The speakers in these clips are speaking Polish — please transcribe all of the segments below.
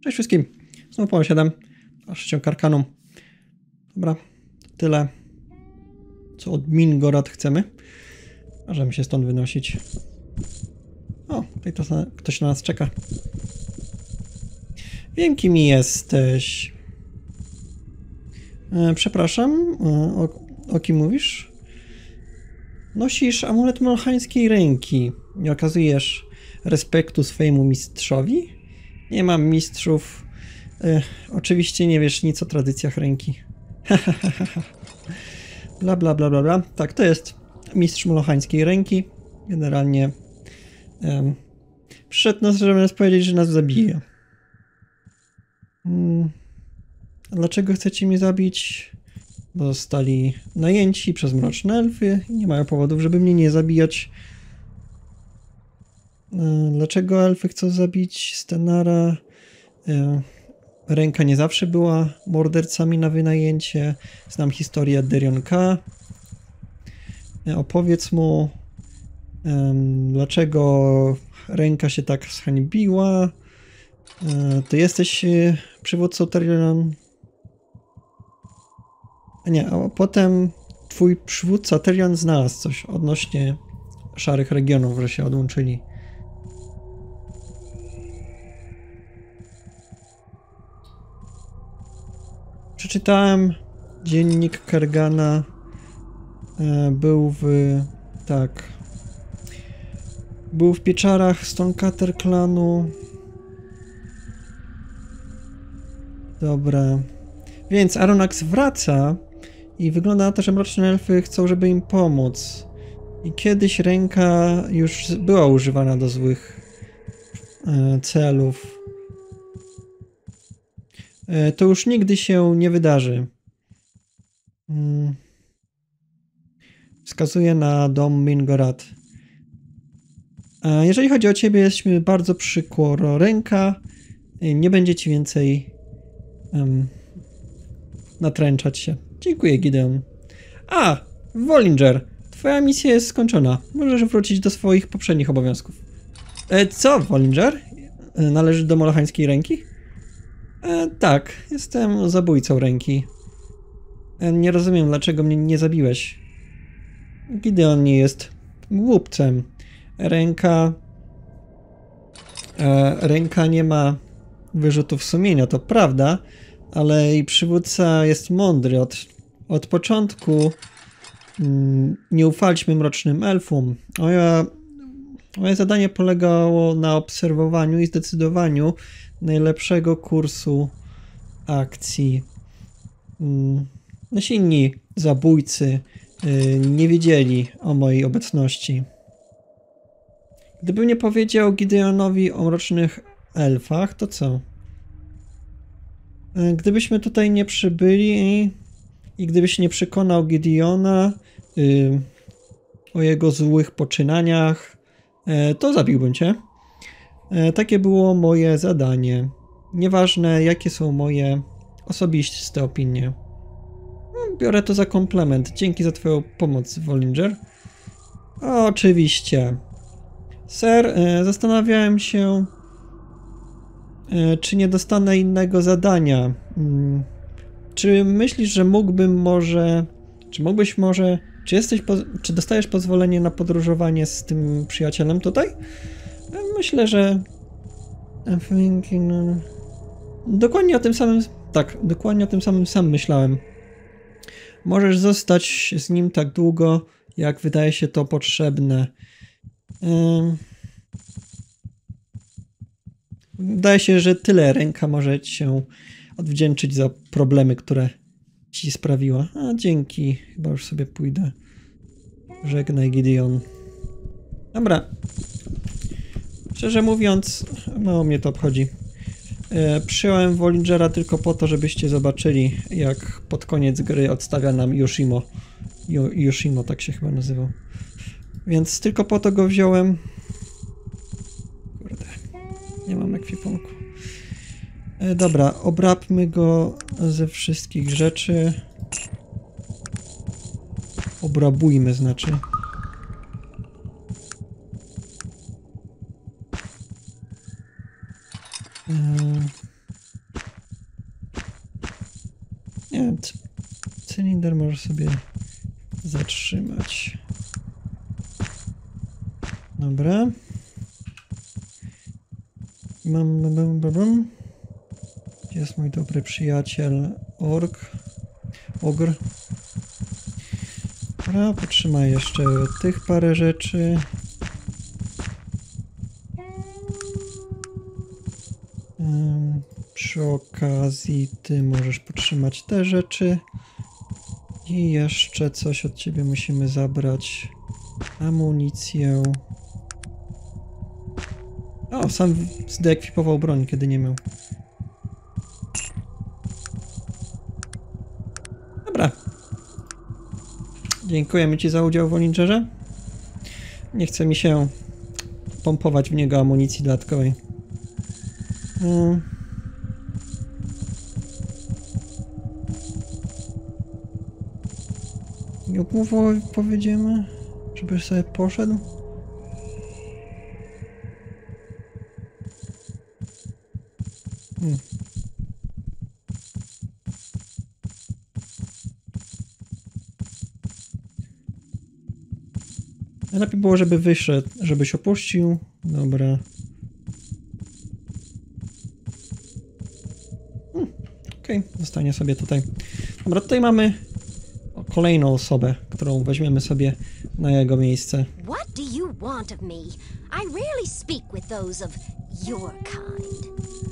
Cześć wszystkim. Znowu po 7. A 6 karkaną. Dobra, tyle. Co od Mingorod chcemy. Możemy się stąd wynosić. O, tutaj to ktoś na nas czeka. Wiem, kim jesteś. Przepraszam, o kim mówisz? Nosisz amulet malchańskiej ręki. Nie okazujesz respektu swojemu mistrzowi? Nie mam mistrzów. Oczywiście nie wiesz nic o tradycjach ręki. Bla bla bla bla bla. Tak, to jest mistrz malchańskiej ręki. Generalnie przyszedł nas, żeby nas powiedzieć, że nas zabije. Dlaczego chcecie mnie zabić? Bo zostali najęci przez mroczne elfy i nie mają powodów, żeby mnie nie zabijać. Dlaczego elfy chcą zabić Stenara? Ręka nie zawsze była mordercami na wynajęcie. Znam historię Derion K. Opowiedz mu, dlaczego ręka się tak zhańbiła. Ty jesteś przywódcą Tyrion. Nie, a potem twój przywódca Tyrion znalazł coś odnośnie szarych regionów, że się odłączyli. Przeczytałem dziennik Kergana. Był w pieczarach Stonecutter klanu. Dobra. Więc Aronax wraca i wygląda na to, że mroczne elfy chcą, żeby im pomóc. I kiedyś ręka już była używana do złych celów. To już nigdy się nie wydarzy. Wskazuje na dom Mingorod. A jeżeli chodzi o ciebie, jesteśmy bardzo przykro. Ręka nie będzie ci więcej natręczać się. Dziękuję, Gideon. A, Wollinger, twoja misja jest skończona. Możesz wrócić do swoich poprzednich obowiązków. Co, Wollinger? Należysz do malchańskiej ręki? Tak, jestem zabójcą ręki. Nie rozumiem, dlaczego mnie nie zabiłeś. Gideon nie jest głupcem. Ręka nie ma wyrzutów sumienia, to prawda, ale jej przywódca jest mądry. Od początku nie ufaliśmy mrocznym elfom. Moje zadanie polegało na obserwowaniu i zdecydowaniu najlepszego kursu akcji. Nasi inni zabójcy nie wiedzieli o mojej obecności. Gdybym nie powiedział Gideonowi o mrocznych elfach, to co? Gdybyśmy tutaj nie przybyli i gdybyś nie przekonał Gideona o jego złych poczynaniach, to zabiłbym cię. Takie było moje zadanie. Nieważne, jakie są moje osobiste opinie. Biorę to za komplement. Dzięki za twoją pomoc, Wollinger. Oczywiście. Sir, zastanawiałem się, czy nie dostanę innego zadania. Czy myślisz, że mógłbym może... Czy dostajesz pozwolenie na podróżowanie z tym przyjacielem tutaj? Myślę, że... Dokładnie o tym samym... Tak, dokładnie o tym samym sam myślałem. Możesz zostać z nim tak długo, jak wydaje się to potrzebne. Wydaje się, że tyle ręka może ci się odwdzięczyć za problemy, które ci sprawiła. A dzięki, chyba już sobie pójdę. Żegnaj, Gideon. Dobra. Szczerze mówiąc, mało mnie to obchodzi. Przyjąłem Wollingera tylko po to, żebyście zobaczyli, jak pod koniec gry odstawia nam Yoshimo. Yoshimo tak się chyba nazywał. Więc tylko po to go wziąłem. Kurde, nie mam ekwipunku. Dobra, obrabmy go ze wszystkich rzeczy. Obrabujmy, znaczy. Nie, cylinder może sobie zatrzymać. Dobra. Gdzie jest mój dobry przyjaciel Ogr? Dobra, potrzymaj jeszcze tych parę rzeczy. Przy okazji ty możesz potrzymać te rzeczy. I jeszcze coś od ciebie musimy zabrać. Amunicję. O, sam zdeekwipował broń, kiedy nie miał. Dobra. Dziękujemy ci za udział w Voyagerze. Nie chce mi się pompować w niego amunicji dodatkowej. Jak mu powiedziemy, żeby sobie poszedł? Lepiej było, żeby wyszedł, żebyś opuścił. Dobra. Okej, zostanie sobie tutaj. Dobra, tutaj mamy kolejną osobę, którą weźmiemy sobie na jego miejsce. What do you want of me? I rarely speak with those of your kind.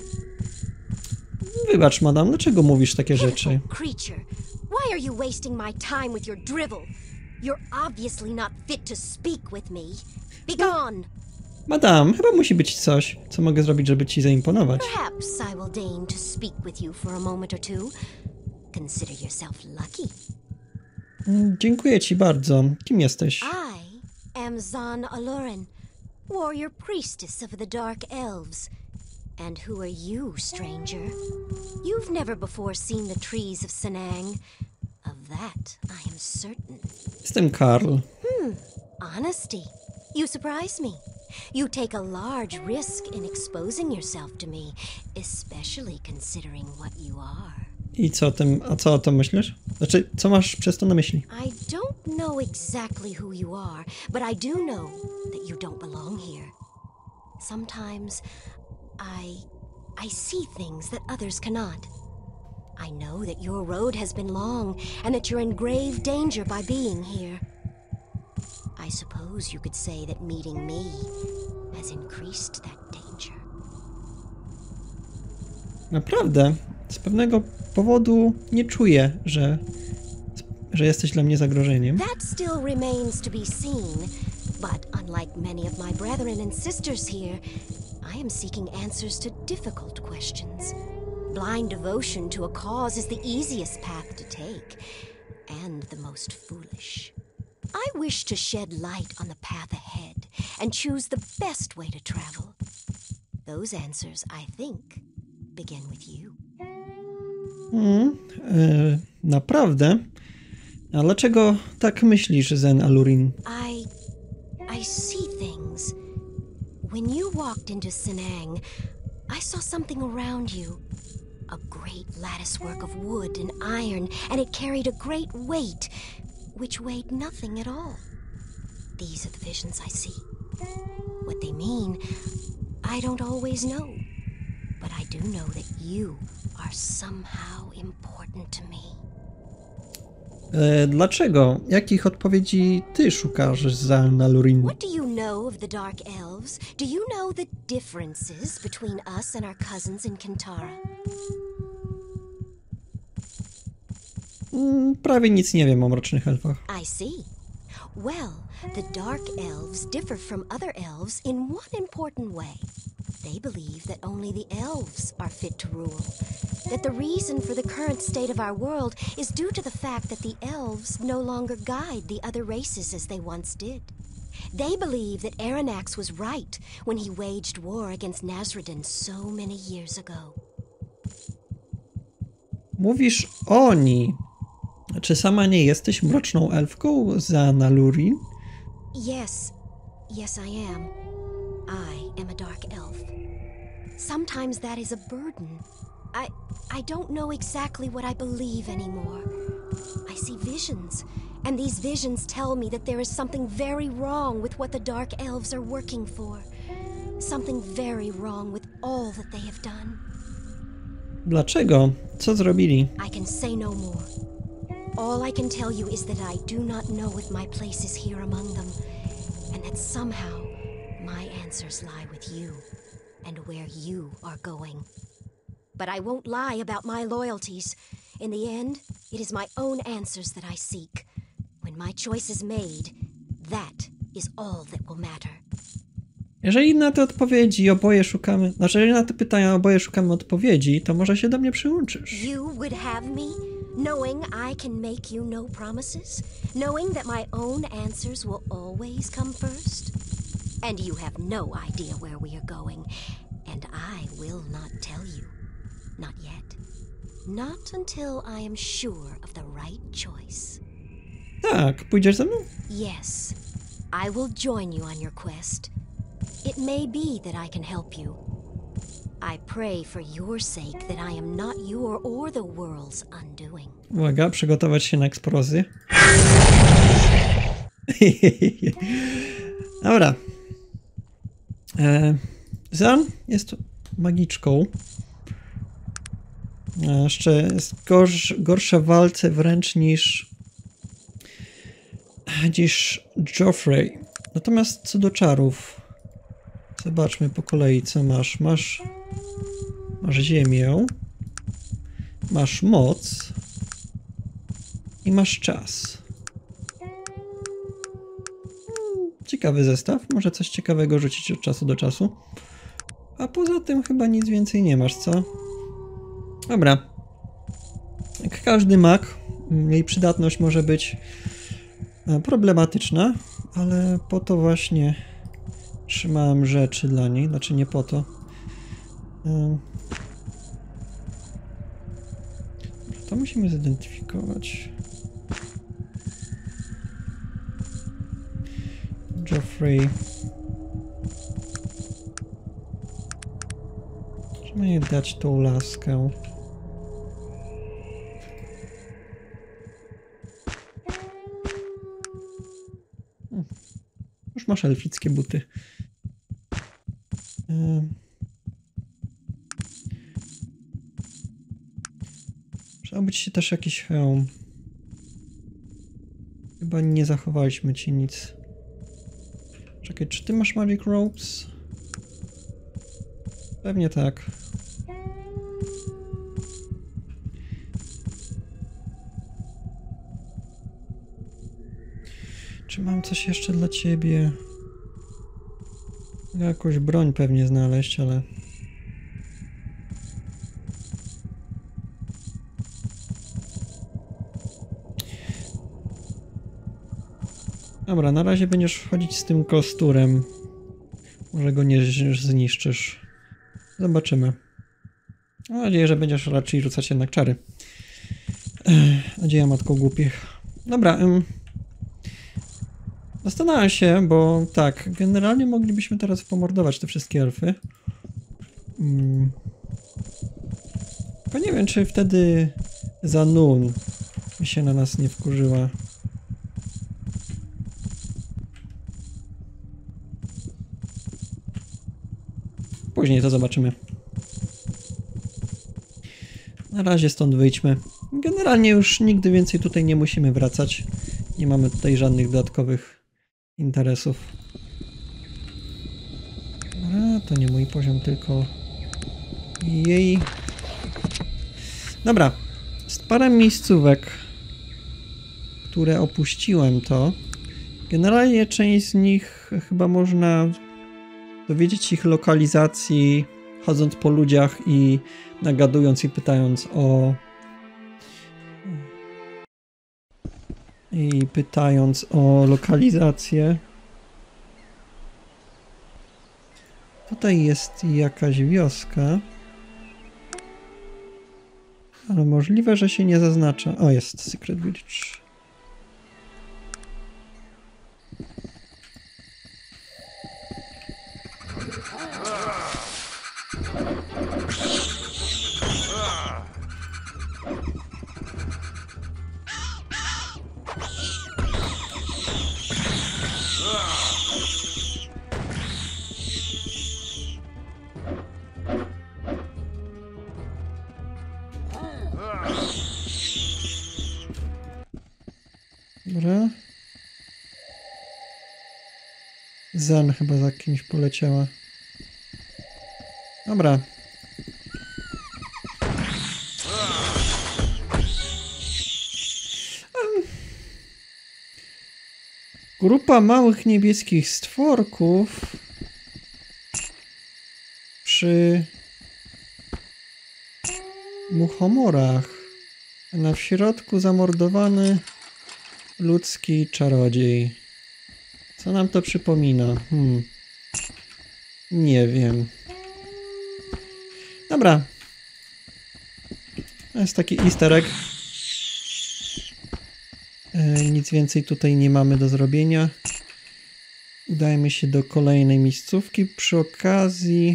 Wybacz, madam, dlaczego mówisz takie rzeczy? Creature, why are you wasting my time with your drivel? You're obviously not fit to speak with me. Be gone! Madam, chyba musi być coś, co mogę zrobić, żeby ci zaimponować. Perhaps I will deign to speak with you for a moment or two. Consider yourself lucky. Dziękuję ci bardzo. Kim jesteś? I am Zan Alurin, warrior priestess of the Dark Elves. And who are you, stranger? You've never before seen the trees of Senang. Of that, I am certain. Jestem Karl. Honesty. You surprise me. You take a large risk in exposing yourself to me, especially considering what you are. I co o tym, a co o tym myślisz? Znaczy, co masz przez to na myśli? I don't know exactly who you are, but I do know that you don't belong here. Sometimes I see things that others cannot. I know that your road has been long and that you're in grave danger by being here. I suppose you could say that meeting me has increased that danger. Naprawdę, z pewnego powodu nie czuję, że jesteś dla mnie zagrożeniem. That still remains to be seen, but unlike many of my brethren and sisters here, I am seeking answers to difficult questions. Blind devotion to a cause is the easiest path to take, and the most foolish. I wish to shed light on the path ahead and choose the best way to travel. Those answers, I think, begin with you. Naprawdę? A dlaczego tak myślisz, Zen Alurin? I see things. When you walked into Senang, I saw something around you. A great latticework of wood and iron, and it carried a great weight, which weighed nothing at all. These are the visions I see. What they mean, I don't always know. But I do know that you are somehow important to me. Dlaczego? Jakich odpowiedzi ty szukasz, Zen Alurin? What do you know of the Dark Elves? Do you know the differences between us and our cousins in Kintara? Prawie nic nie wiem o mrocznych elfach. I see. Well, the Dark Elves differ from other elves in one important way. They believe that only the elves are fit to rule. That the reason for the current state of our world is due to the fact that the elves no longer guide the other races as they once did. They believe that Arronax was right when he waged war against Nazredin so many years ago. Mówisz oni. Czy sama nie jesteś mroczną elfką, Zen Alurin? Yes, I am. I am a dark elf. Sometimes that is a burden, I don't know exactly what I believe anymore. I see visions, and these visions tell me that there is something very wrong with what the Dark Elves are working for. Something very wrong with all that they have done. Dlaczego? Co zrobili? I can say no more. All I can tell you is that I do not know if my place is here among them, and that somehow my answers lie with you, and where you are going. But I won't lie about my loyalties. In the end, it is my own answers that I seek. When my choice is made, that is all that will matter. Jeżeli na te odpowiedzi oboje szukamy, znaczy jeżeli na te pytania oboje szukamy odpowiedzi, to może się do mnie przyłączysz. You would have me, knowing I can make you no promises, knowing that my own answers will always come first? And you have no idea where we are going, and I will not tell you. Not yet. Not until I am sure of the right choice. Tak, pójdziesz ze mną? Yes, I will join you on your quest. It may be that I can help you. I pray for your sake that I am not your or the world's undoing. Uwaga, przygotować się na eksplozję. Dobra. Zan jest magiczką. Jeszcze jest gorsza w walce wręcz niż Joffrey. Natomiast co do czarów, zobaczmy po kolei, co masz. Masz ziemię, masz moc i masz czas. Ciekawy zestaw, może coś ciekawego rzucić od czasu do czasu. A poza tym chyba nic więcej nie masz, co? Dobra. Jak każdy mag, jej przydatność może być problematyczna, ale po to właśnie trzymałem rzeczy dla niej, znaczy nie po to. To musimy zidentyfikować. Joffrey. Musimy jej dać tą laskę. Już masz elfickie buty. Przydałoby ci się też jakiś hełm. Chyba nie zachowaliśmy ci nic. Czekaj, czy ty masz Magic Ropes? Pewnie tak. Czy mam coś jeszcze dla ciebie? Jakąś broń pewnie znaleźć, ale... Dobra, na razie będziesz wchodzić z tym kosturem. Może go nie zniszczysz. Zobaczymy. Mam nadzieję, że będziesz raczej rzucać jednak czary. Nadzieja matką głupich. Dobra, zastanawiam się, bo tak, generalnie moglibyśmy teraz pomordować te wszystkie elfy. Tylko nie wiem, czy wtedy Zanun się na nas nie wkurzyła. Później to zobaczymy. Na razie stąd wyjdźmy. Generalnie już nigdy więcej tutaj nie musimy wracać. Nie mamy tutaj żadnych dodatkowych interesów. To nie mój poziom, tylko jej. Dobra. Jest parę miejscówek, które opuściłem to. Generalnie część z nich chyba można dowiedzieć ich lokalizacji, chodząc po ludziach i nagadując i pytając o lokalizację. Tutaj jest jakaś wioska, ale możliwe, że się nie zaznacza. O, jest Secret Village. Dobra. Zen chyba za kimś poleciała. Dobra. Grupa małych niebieskich stworków przy muchomorach. A w środku zamordowany ludzki czarodziej. Co nam to przypomina? Nie wiem. Dobra. To jest taki easter egg. Nic więcej tutaj nie mamy do zrobienia. Udajemy się do kolejnej miejscówki. Przy okazji...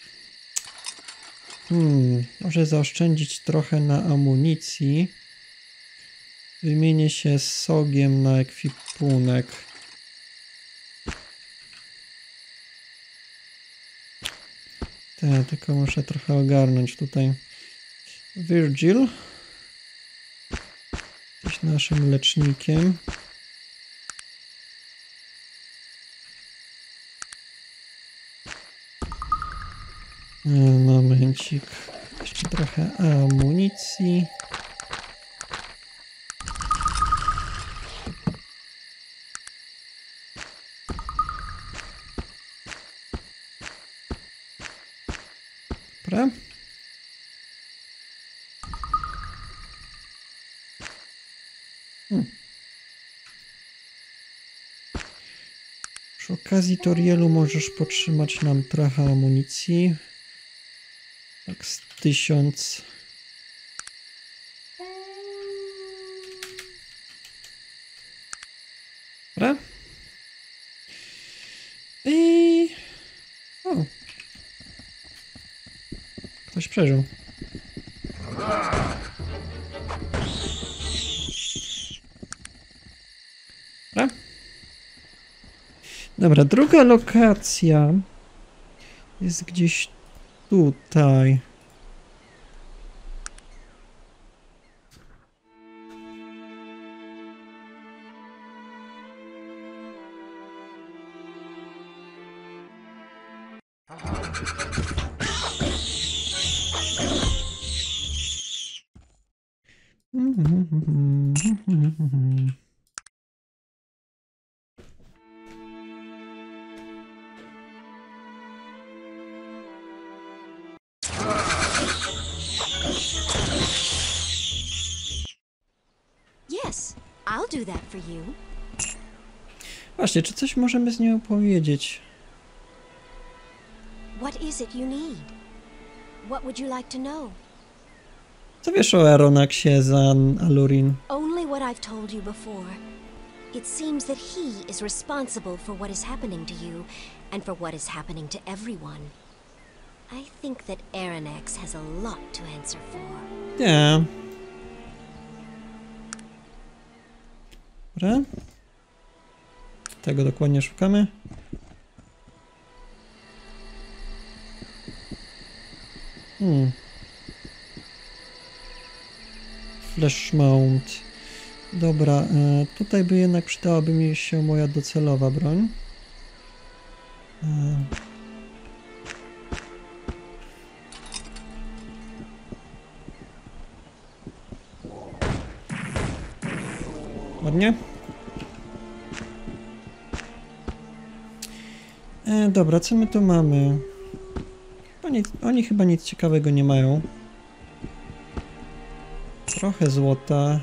może zaoszczędzić trochę na amunicji. Wymienię się z Sogiem na ekwipunek. Tylko muszę trochę ogarnąć tutaj. Virgil jest naszym lecznikiem. Momencik. Jeszcze trochę amunicji. Dobra. Przy okazji Torielu możesz potrzymać nam trochę amunicji. Tak z 1000. Dobra. I... O. Ktoś przeżył. Dobra. Dobra, druga lokacja jest gdzieś tutaj. Yes, I'll do that for you. Właśnie, czy coś możemy z nią powiedzieć? What is it you need? What would you like to know? Co wiesz o Aronnaxie Zan Alurin? Only what I've told you before. It seems that he is responsible for what is happening to you, and for what is happening to everyone. I think that Aronnax has a lot to answer for. Nie. Dobra. Tego dokładnie szukamy. Flash mount. Dobra, tutaj by jednak przydałaby mi się moja docelowa broń. Ładnie. Dobra, co my tu mamy? Oni chyba nic ciekawego nie mają. Trochę złota.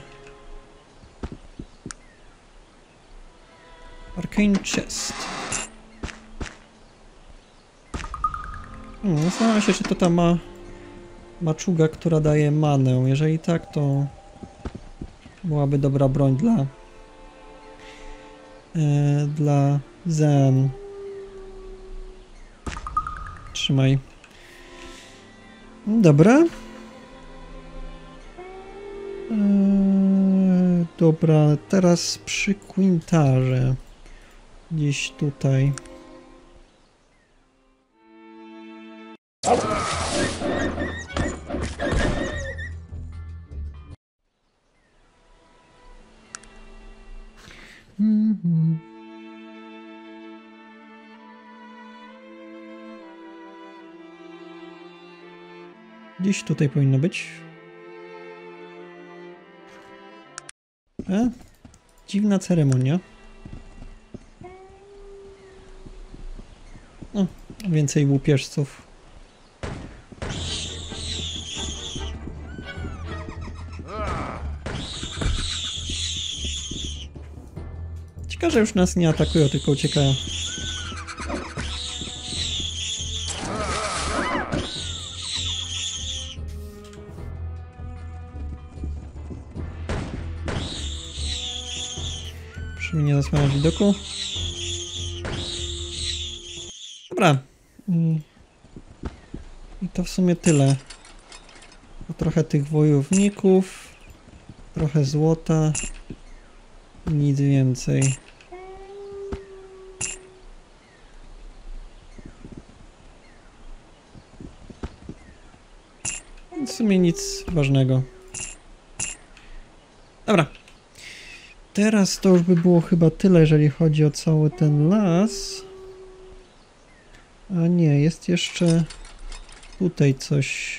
Arcane Chest. Zastanawiam się, czy to ta maczuga, która daje manę. Jeżeli tak, to byłaby dobra broń dla Zen. Trzymaj. Dobra. Dobra, teraz przy Quintarze. Gdzieś tutaj. Gdzieś tutaj powinno być. Dziwna ceremonia. O, więcej łupieżców. Ciekawe, że już nas nie atakują, tylko uciekają. Proszę mnie nie zasłaniać widoku. Dobra. I to w sumie tyle. To trochę tych wojowników. Trochę złota. Nic więcej. W sumie nic ważnego. Dobra. Teraz to już by było chyba tyle, jeżeli chodzi o cały ten las. A nie, jest jeszcze tutaj coś.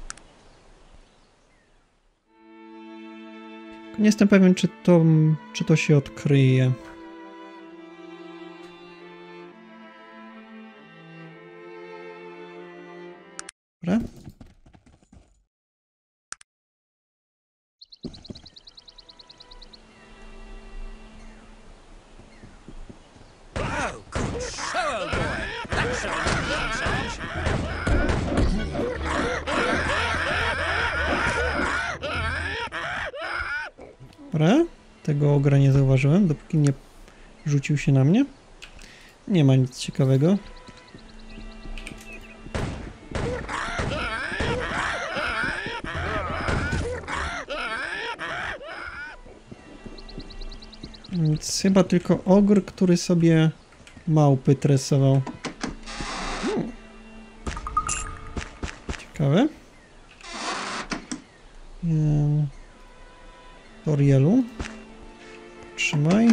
Nie jestem pewien, czy to się odkryje. Dobra. Dobra, tego ogra nie zauważyłem, dopóki nie rzucił się na mnie. Nie ma nic ciekawego. Więc chyba tylko ogr, który sobie małpy tresował. Ciekawe. Torielu. Trzymaj.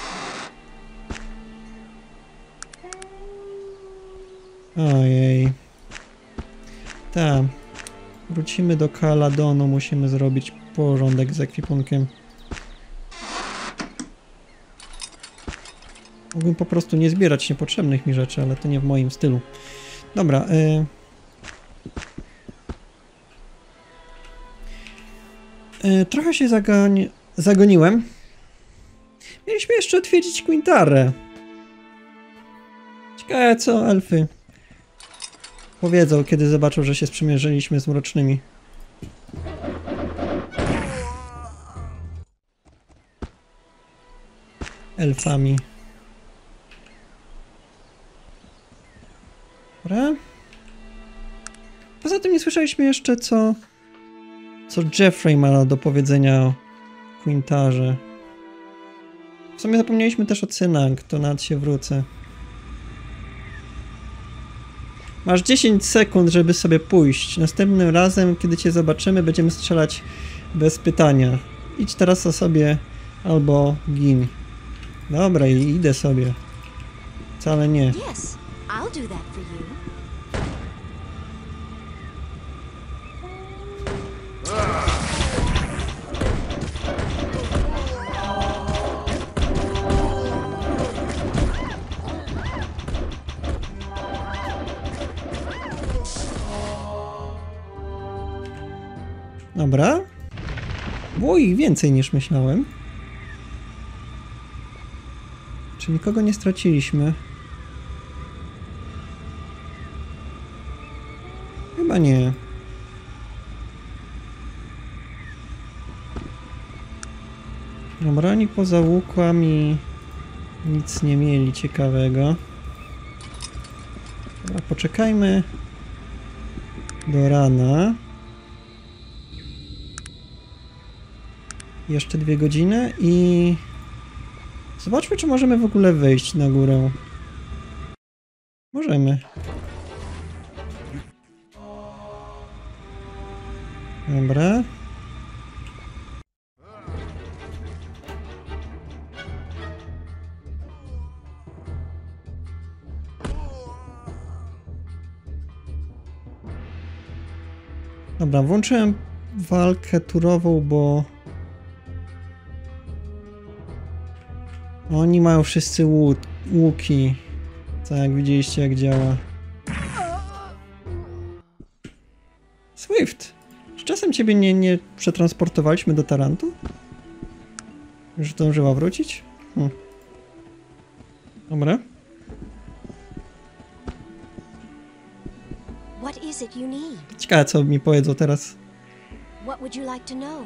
Ojej. Tak. Wrócimy do Caladonu. Musimy zrobić porządek z ekwipunkiem. Mógłbym po prostu nie zbierać niepotrzebnych mi rzeczy, ale to nie w moim stylu. Dobra. Trochę się zagoniłem. Mieliśmy jeszcze odwiedzić Quintarę. Ciekawe, co elfy powiedzą, kiedy zobaczą, że się sprzymierzyliśmy z mrocznymi. Elfami. Dobra. Poza tym nie słyszeliśmy jeszcze, co Jeffrey ma do powiedzenia o Quintarze. W sumie zapomnieliśmy też o Cynang, to nawet się wrócę. Masz 10 sekund, żeby sobie pójść. Następnym razem, kiedy cię zobaczymy, będziemy strzelać bez pytania. Idź teraz o sobie albo gin. Dobra, i idę sobie. Wcale nie. Yes, I'll do that for you. Dobra. Było ich więcej niż myślałem. Czy nikogo nie straciliśmy? Chyba nie. Dobra, oni poza łukami nic nie mieli ciekawego. Dobra, poczekajmy do rana. Jeszcze 2 godziny i zobaczmy, czy możemy w ogóle wejść na górę. Możemy. Dobra. Dobra, włączyłem walkę turową, bo... Oni mają wszyscy łuki. Tak, jak widzieliście, jak działa. Swift! Czy czasem ciebie nie przetransportowaliśmy do Tarantu? Już zdążyła wrócić? Dobra. What is it you need? Ciekawe, co mi powiedzą teraz. What would you like to know?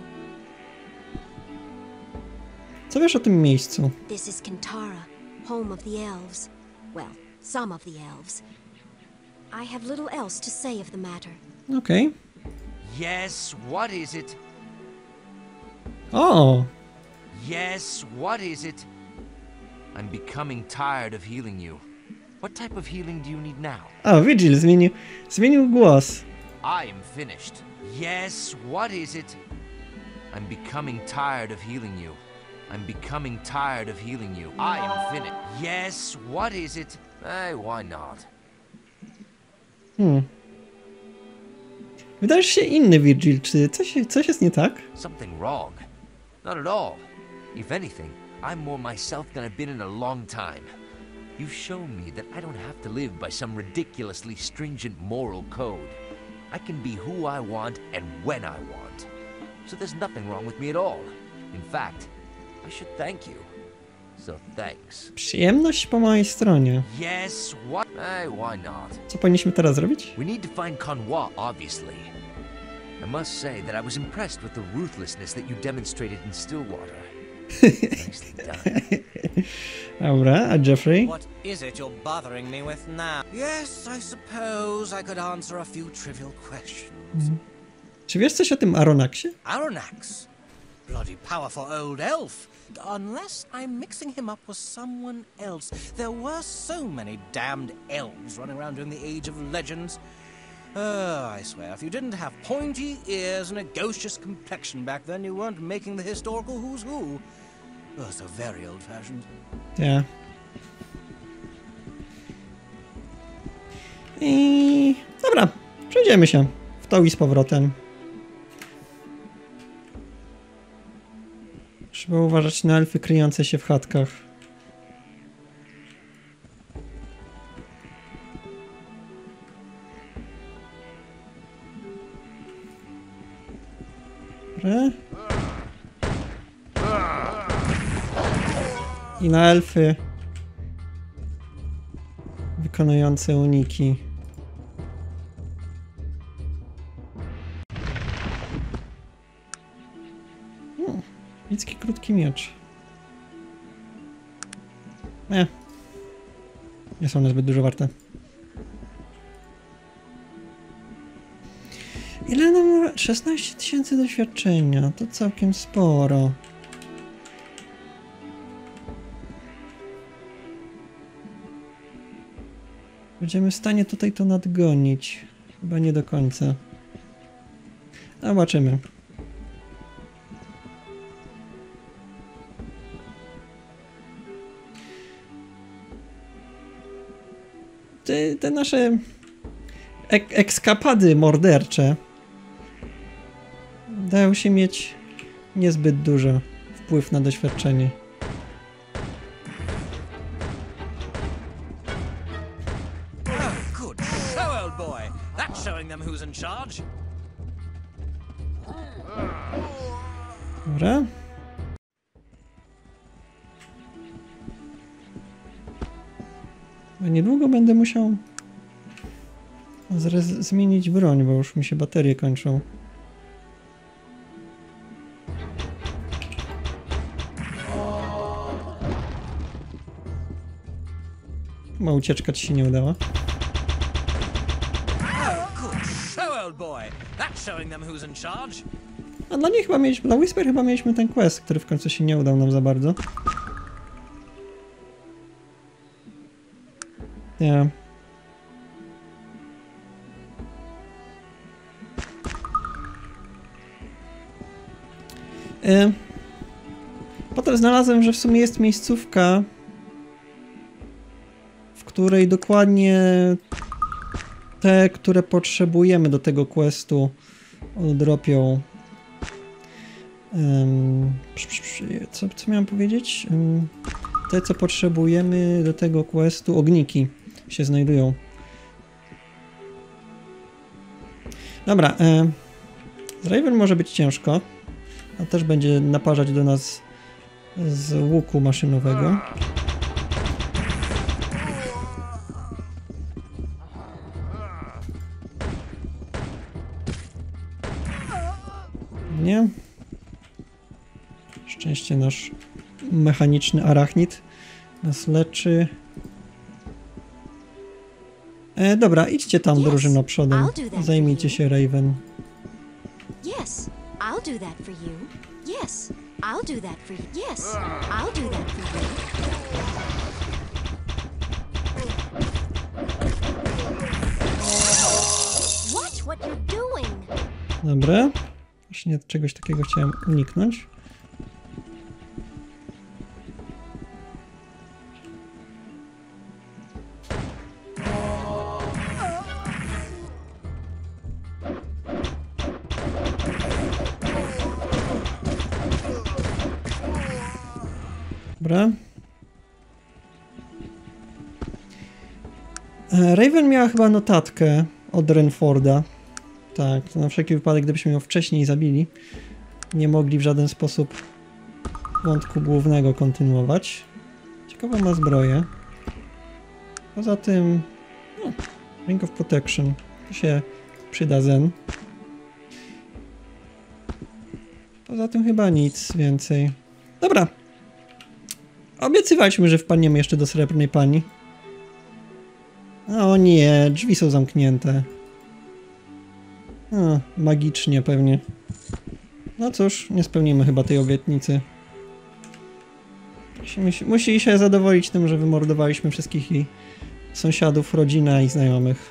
Co wiesz o tym miejscu? This is Kintara, home of the elves. Well, some of the elves. I have little else to say of the matter. Okej. Yes, what is it? O! Yes, what is it? I'm becoming tired of healing you. What type of healing do you need now? O, Vigil zmienił głos. I am finished. Yes, what is it? I'm becoming tired of healing you. I'm becoming tired of healing you. I am finished. Yes, what is it? Hey, why not? Wydajesz się inny, Vigil. Czy coś jest nie tak? Something wrong? Not at all. If anything, I'm more myself than I've been in a long time. You've shown me that I don't have to live by some ridiculously stringent moral code. I can be who I want and when I want. So there's nothing wrong with me at all. In fact, I should thank you. So thanks. Przyjemność po mojej stronie. Yes, what? Hey, why not? Co powinniśmy teraz zrobić? We need to find Kanwa, obviously. I must say that I was impressed with the ruthlessness that you demonstrated in Stillwater. Nicely done. Dobra, a Jeffrey? What is it you're bothering me with now? Yes, I suppose I could answer a few trivial questions. Czy wiesz coś o tym Aronaxie? Aronax? Bloody powerful old elf. Unless I'm mixing him up with someone else. There were so many damned elves running around during the Age of Legends. I swear, if you didn't have pointy ears and a ghostious complexion back then, you weren't making the historical who's who. Oh, so very old-fashioned. Ja. I... Dobra, przejdziemy się w to i z powrotem. Trzeba uważać na elfy kryjące się w chatkach. Dobra. I na elfy wykonujące uniki. Licki krótki miecz. Nie są one zbyt dużo warte. Ile nam... 16 000 doświadczenia. To całkiem sporo. Będziemy w stanie tutaj to nadgonić. Chyba nie do końca. Zobaczymy. Te nasze ekskapady mordercze dają się mieć niezbyt duży wpływ na doświadczenie. Good show, old boy. That's showing them who's in charge. Dobra. Niedługo będę musiał zmienić broń, bo już mi się baterie kończą. Chyba ucieczka ci się nie udała. Good show, old boy. That's showing them who's in charge. A dla niej chyba mieliśmy, dla Whisper chyba mieliśmy ten quest, który w końcu się nie udał nam za bardzo. Nie. Potem znalazłem, że w sumie jest miejscówka, w której dokładnie te, które potrzebujemy do tego questu, oddropią co miałem powiedzieć? Te, co potrzebujemy do tego questu, ogniki się znajdują. Dobra, z Raven może być ciężko, a też będzie naparzać do nas z łuku maszynowego. Nie. Szczęście nasz mechaniczny arachnid nas leczy. Dobra, idźcie tam, drużyno, przodem. Zajmijcie się Raven. Yes, I'll do that for you. Yes, I'll do that for you. Yes, I'll do that for you. Watch what you're doing. Dobra. Właśnie czegoś takiego chciałem uniknąć. Dobra. Raven miała chyba notatkę od Renforda. Tak, to na wszelki wypadek, gdybyśmy ją wcześniej zabili, nie mogli w żaden sposób wątku głównego kontynuować. Ciekawą ma zbroję. Poza tym... No, Ring of Protection. To się przyda Zen. Poza tym chyba nic więcej. Dobra. Obiecywaliśmy, że wpadniemy jeszcze do Srebrnej Pani. O nie, drzwi są zamknięte. O, magicznie pewnie. No cóż, nie spełnimy chyba tej obietnicy. Musi się zadowolić tym, że wymordowaliśmy wszystkich jej sąsiadów, rodzinę i znajomych.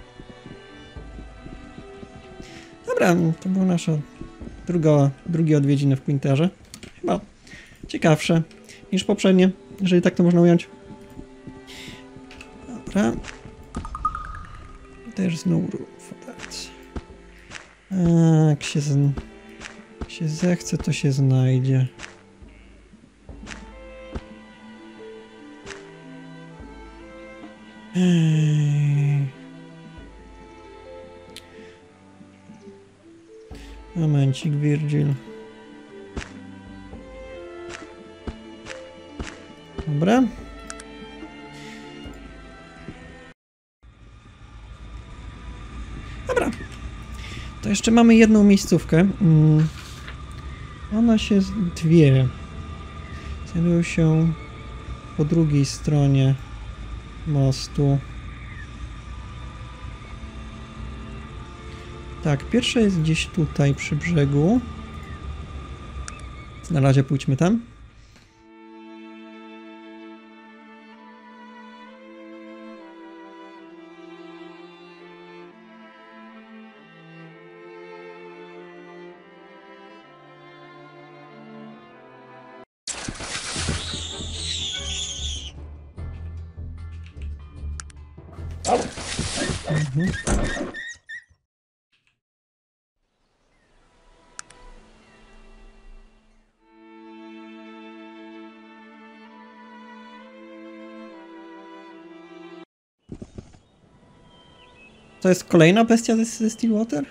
Dobra, to była nasza drugie odwiedziny w Quinterze. Chyba ciekawsze niż poprzednie, jeżeli tak to można ująć. Dobra. There's no room for that. Jak się zechce, to się znajdzie. Momencik, Virgil. Dobra. Dobra. To jeszcze mamy jedną miejscówkę. Ona się... dwie. Znajdują się po drugiej stronie mostu. Tak, pierwsza jest gdzieś tutaj przy brzegu. Na razie pójdźmy tam. To jest kolejna bestia ze Stillwater?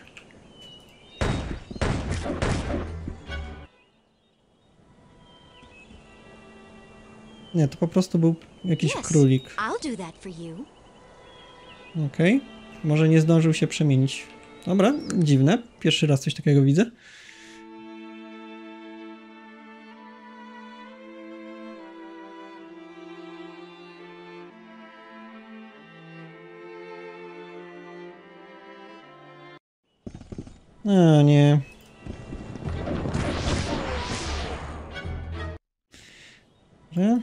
Nie, to po prostu był jakiś królik. Okej. Może nie zdążył się przemienić. Dobra, dziwne. Pierwszy raz coś takiego widzę. A nie. Dobrze.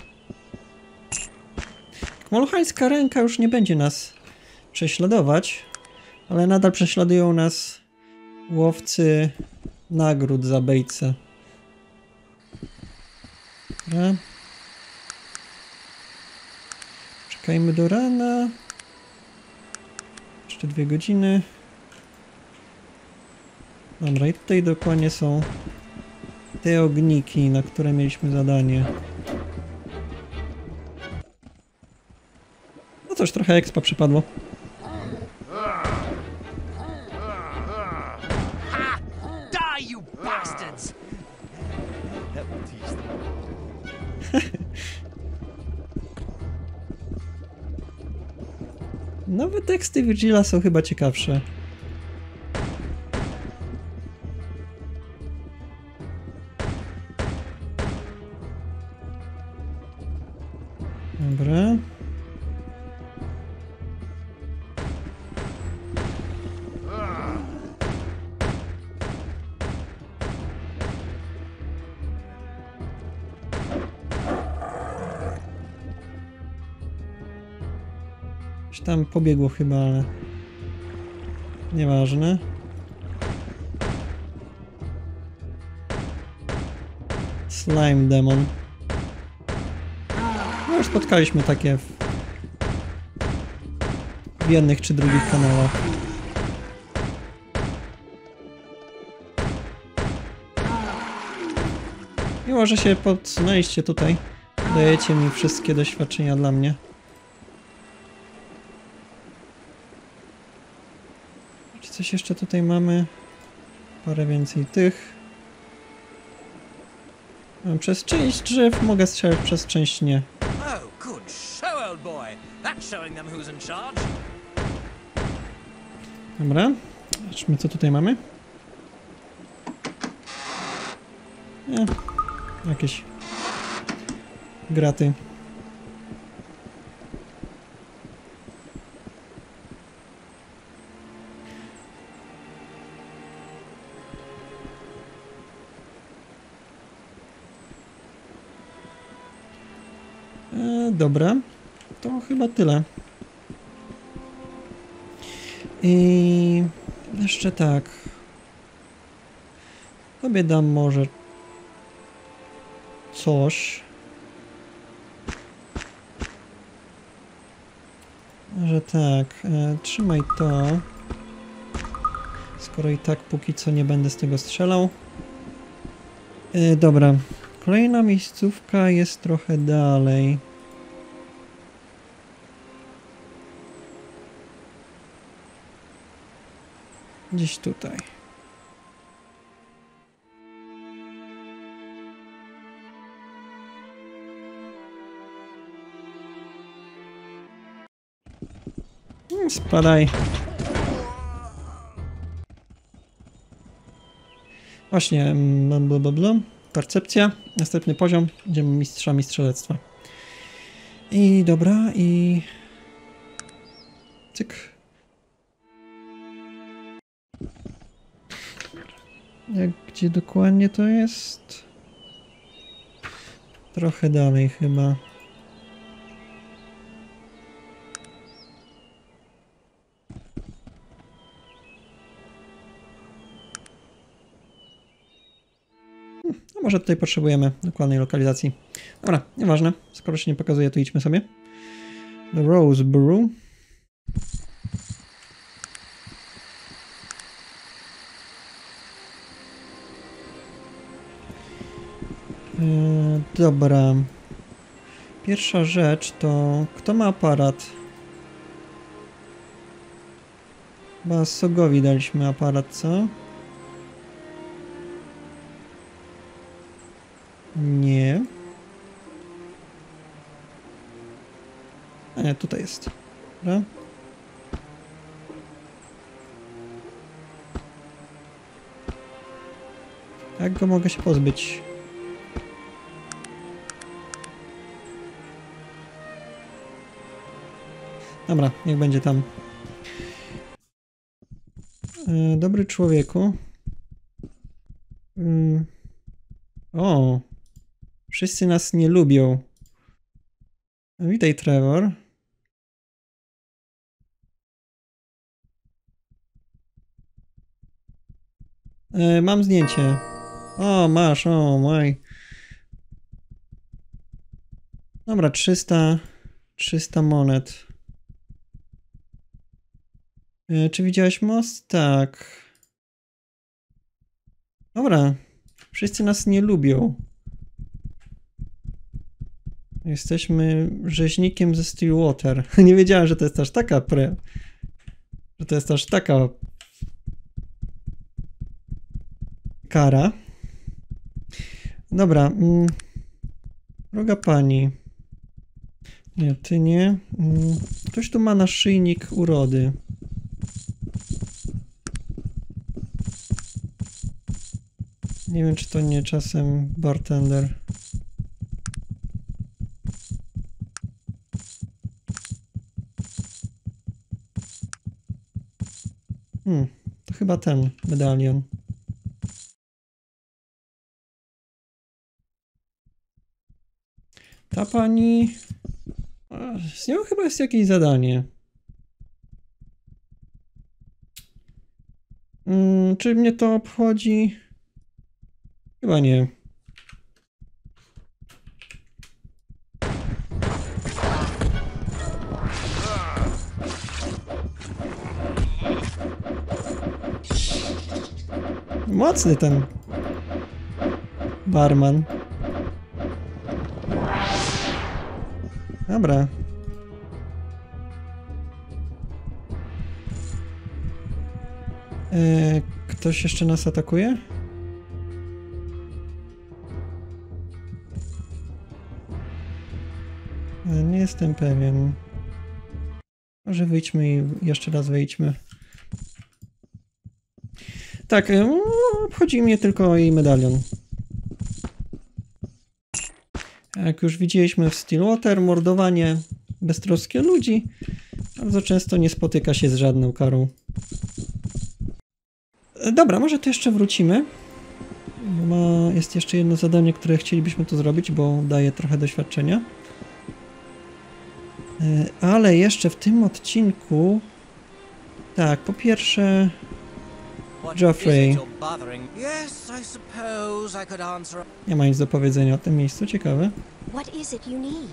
Molochańska ręka już nie będzie nas prześladować, ale nadal prześladują nas łowcy nagród za bejce. Dobra. Czekajmy do rana. Jeszcze 2 godziny. Dobra, i tutaj dokładnie są te ogniki, na które mieliśmy zadanie. No coś, trochę expa przypadło. Die, you bastards! That will teach them. Nowe teksty Virgila są chyba ciekawsze. Dobra. Coś tam pobiegło chyba, ale nieważne. Slime Demon. No już spotkaliśmy takie w jednych czy drugich kanałach. Miło, że się podsunęliście tutaj. Dajecie mi wszystkie doświadczenia dla mnie. Czy coś jeszcze tutaj mamy? Parę więcej tych. Przez część drzew mogę strzelać, przez część nie. Oh, good show, old boy. That's showing them who's in charge. Dobra. Zobaczmy, co tutaj mamy. Nie. Jakieś graty. Dobra, to chyba tyle. I jeszcze tak. Tobie dam może coś. Że tak, trzymaj to. Skoro i tak póki co nie będę z tego strzelał. Dobra, kolejna miejscówka jest trochę dalej. Gdzieś tutaj. Spadaj. Właśnie, blablabla. Percepcja. Następny poziom. Będziemy mistrzami strzelectwa. I dobra, i... cyk. Gdzie dokładnie to jest? Trochę dalej chyba. No może tutaj potrzebujemy dokładnej lokalizacji. Dobra, nieważne. Skoro się nie pokazuje, to idźmy sobie. The Rose Brew. Dobra. Pierwsza rzecz to... Kto ma aparat? Chyba Sogowi daliśmy aparat, co? Nie. A nie, tutaj jest. Dobra. Jak go mogę się pozbyć? Dobra, niech będzie tam. Dobry człowieku. O! Wszyscy nas nie lubią. Witaj, Trevor. Mam zdjęcie. O, masz, o, moj. Dobra, 300 monet. Czy widziałeś most? Tak. Dobra. Wszyscy nas nie lubią. Jesteśmy rzeźnikiem ze Stillwater. Nie wiedziałem, że to jest aż taka że to jest aż taka kara. Dobra. Droga pani. Nie, ty nie. Ktoś tu ma naszyjnik urody. Nie wiem, czy to nie czasem bartender. To chyba ten medalion. Ta pani... Z nią chyba jest jakieś zadanie. Czy mnie to obchodzi? Chyba nie. Mocny ten barman. Dobra. Ktoś jeszcze nas atakuje? Nie jestem pewien. Może wyjdźmy i jeszcze raz wyjdźmy. Tak, obchodzi mnie tylko jej medalion. Jak już widzieliśmy w Stillwater, mordowanie beztroskie ludzi bardzo często nie spotyka się z żadną karą. Dobra, może tu jeszcze wrócimy. Jest jeszcze jedno zadanie, które chcielibyśmy tu zrobić, bo daje trochę doświadczenia. Ale jeszcze w tym odcinku... Tak, po pierwsze... Geoffrey. Nie ma nic do powiedzenia o tym miejscu, ciekawe. What is it you need?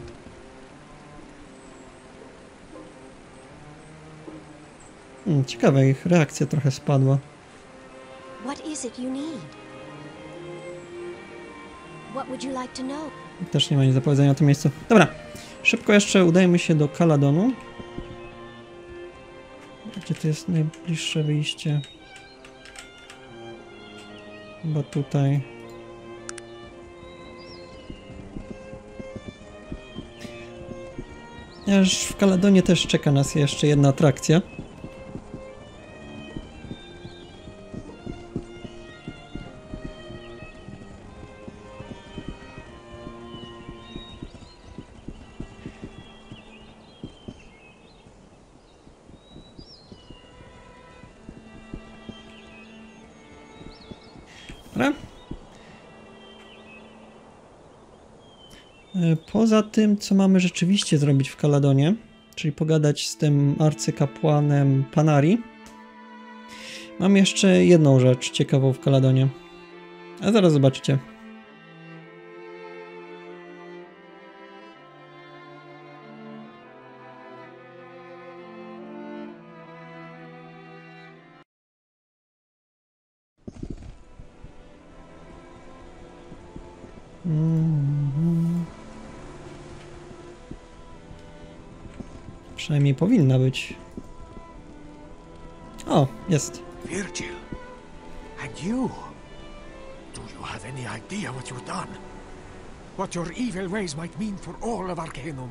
Ciekawe, ich reakcja trochę spadła. What is it you need? What would you like to know? Też nie ma nic do powiedzenia o tym miejscu. Dobra, szybko jeszcze udajmy się do Caladonu. Gdzie to jest najbliższe wyjście? Chyba tutaj. Aż w Caladonie też czeka nas jeszcze jedna atrakcja. Dobra. Poza tym, co mamy rzeczywiście zrobić w Caladonie, czyli pogadać z tym arcykapłanem Panari, mam jeszcze jedną rzecz ciekawą w Caladonie. A zaraz zobaczycie. Przynajmniej powinna być. O, jest. Virgil, and you? Do you have any idea what you've done? What your evil ways might mean for all of Arcanum?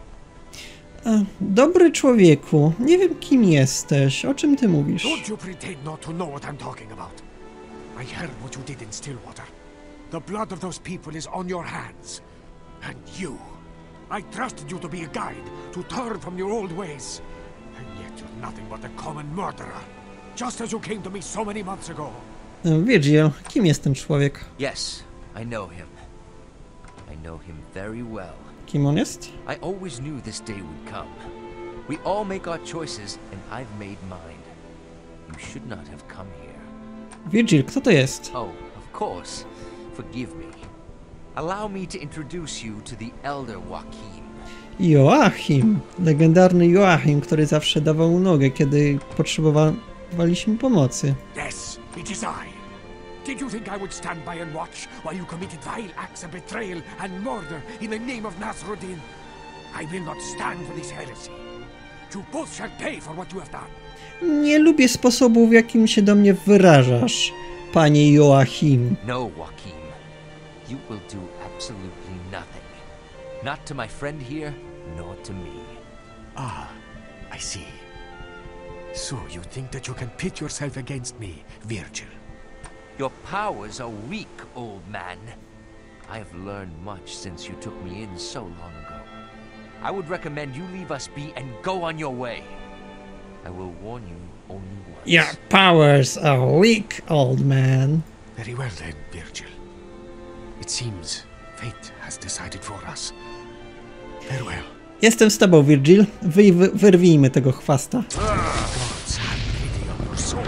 Dobry człowieku, nie wiem kim jesteś, o czym ty mówisz? Don't you pretend not to know what I'm talking about. I heard what you did in Stillwater. The blood of those people is on your hands. And you. I trusted you to be a guide, to turn from your old ways. And yet you're nothing but a common murderer. Just as you came to me so many months ago. Virgil, kim jest ten człowiek? Yes, I know him. I know him very well. Kim on jest? I always knew this day would come. We all make our choices, and I've made mine. You should not have come here. Virgil, kto to jest? Oh, of course. Forgive me. Allow me to introduce you to the Elder Joachim. Joachim, legendarny Joachim, który zawsze dawał nogę, kiedy potrzebowaliśmy pomocy. Yes, it is I. Did you think I would stand by and watch while you committed vile acts of betrayal and murder in the name of Nasruddin? I will not stand for this heresy. You both shall pay for what you have done. Nie lubię sposobu, w jakim się do mnie wyrażasz, panie Joachim. No, Joachim. You will do absolutely nothing. Not to my friend here, nor to me. Ah, I see. So you think that you can pit yourself against me, Virgil? Your powers are weak, old man. I have learned much since you took me in so long ago. I would recommend you leave us be and go on your way. I will warn you only once. Your powers are weak, old man. Very well then, Virgil. It seems fate has decided for us. Farewell. Jestem z tobą, Virgil. Wyrwijmy tego chwasta. Gods have pity on your soul.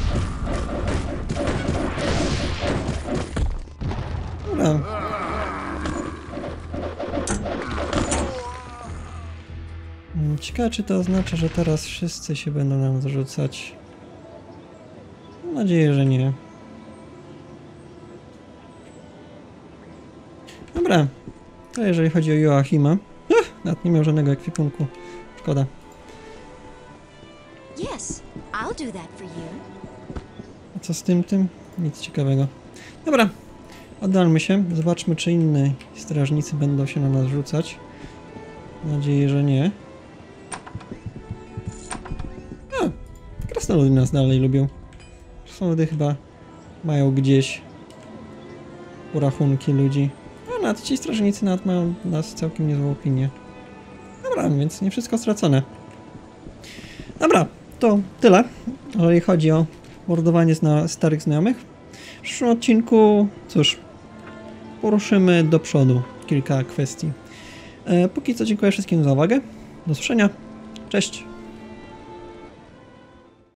Dobra. Ciekawe, czy to oznacza, że teraz wszyscy się będą nam zrzucać. Mam nadzieję, że nie. Dobra. To jeżeli chodzi o Joachima. Nawet nie miał żadnego ekwipunku. Szkoda. Yes, I'll do that for you. A co z tym? Nic ciekawego. Dobra. Oddalmy się. Zobaczmy, czy inni strażnicy będą się na nas rzucać. Mam nadzieję, że nie. Krasnoludy nas dalej lubią. Krasnoludy chyba mają gdzieś porachunki ludzi. A nawet ci strażnicy nawet mają nas całkiem niezłą opinię. Dobra, więc nie wszystko stracone. Dobra, to tyle, jeżeli chodzi o mordowanie starych znajomych. W przyszłym odcinku, cóż, poruszymy do przodu kilka kwestii. Póki co dziękuję wszystkim za uwagę. Do usłyszenia. Cześć!